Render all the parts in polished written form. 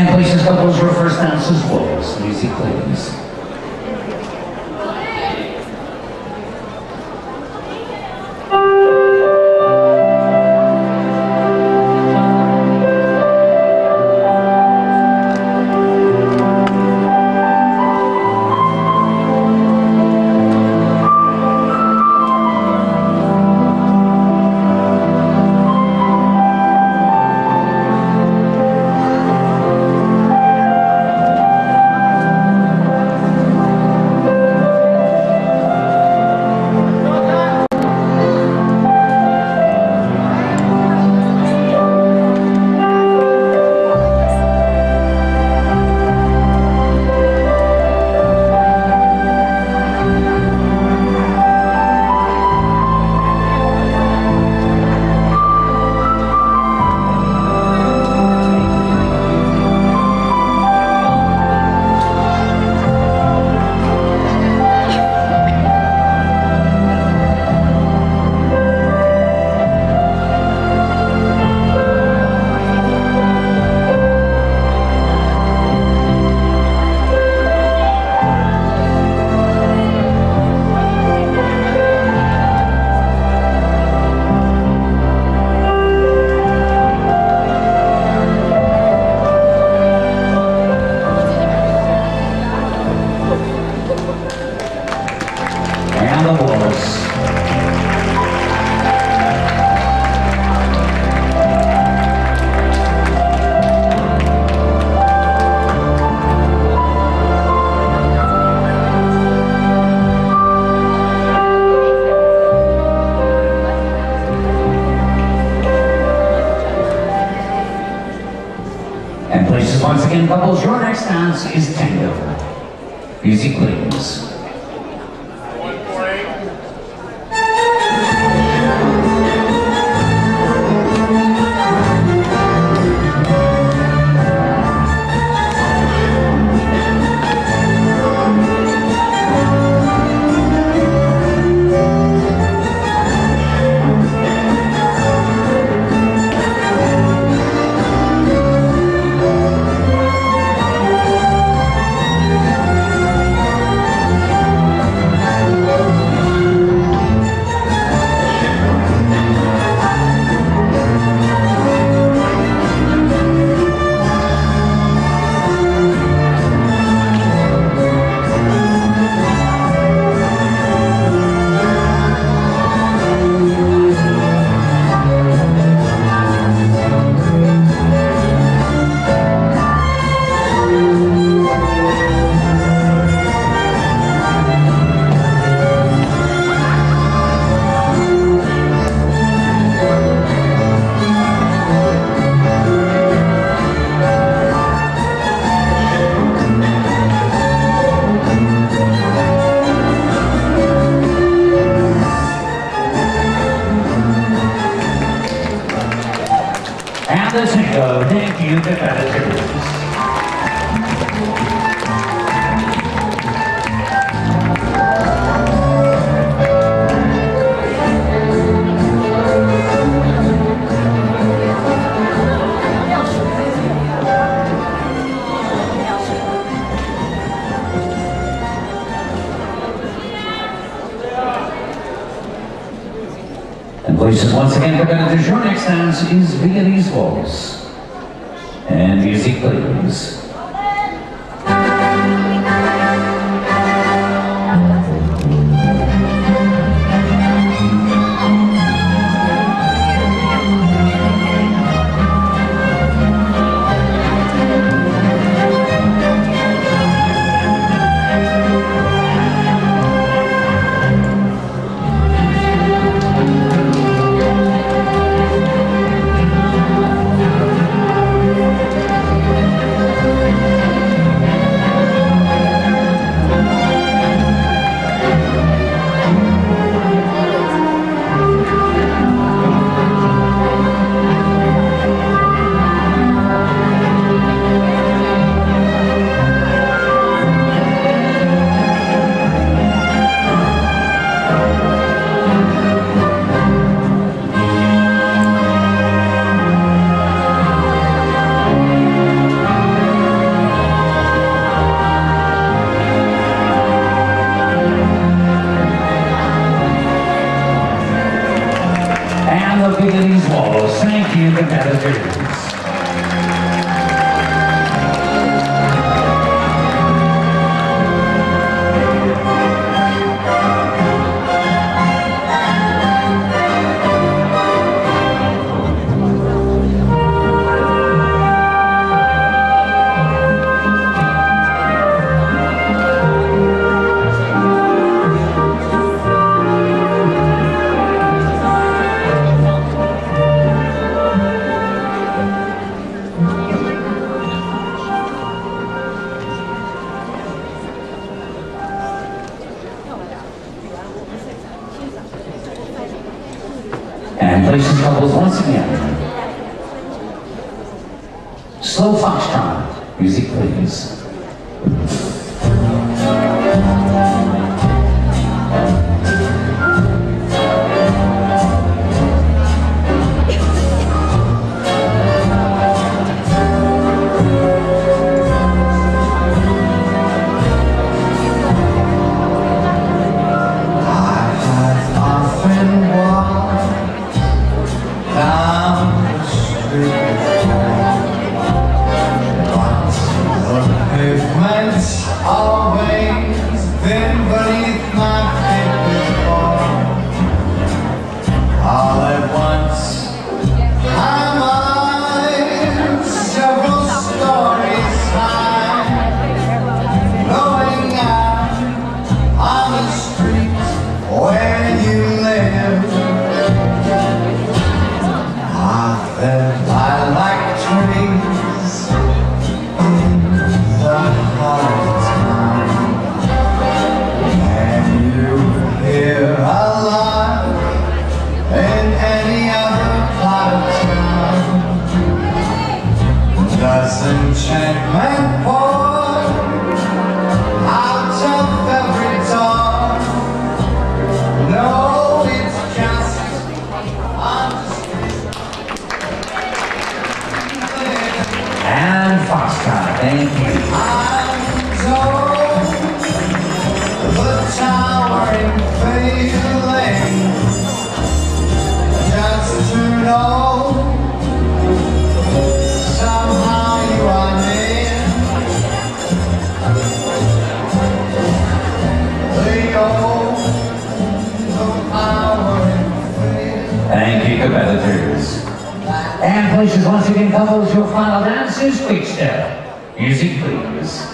And places couples, your first dance is waltz. Music, please. And places once again, couples, your next dance is tango. Music, please. And the tango, thank you, competitors. And places once again, competitors, your next dance is Viennese Waltz. And music, please. Thank you, competitors. And places couples once again. Slow foxtrot. Music, please. Always been beneath my feet before. All at once, I'm on several stories high, going out on the street where you live. I live by like trees in the heart. Enchantment pour out of every door. No, it's just on the street. And foxtrot, thank you. I'm told the towering feeling just to know somehow you are near. The power and fear. Thank you, competitors. And places once again couples, your final dance is quick step. Music, please.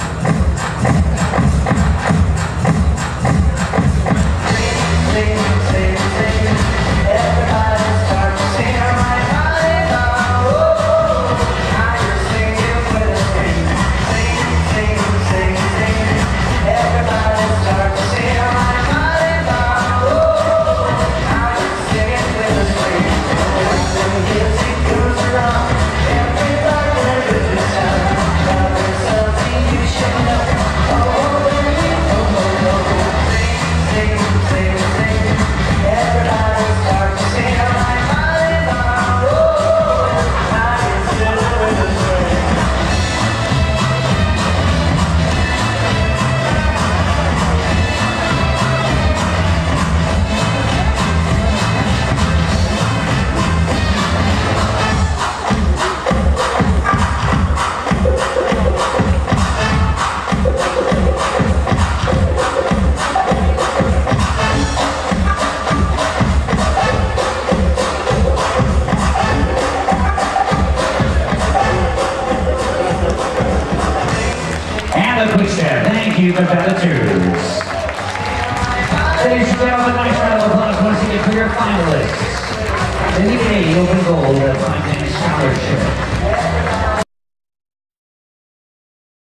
Thank you, competitors. Ladies and gentlemen, nice round of applause once again for your finalists. The Open Gold Finance Scholarship.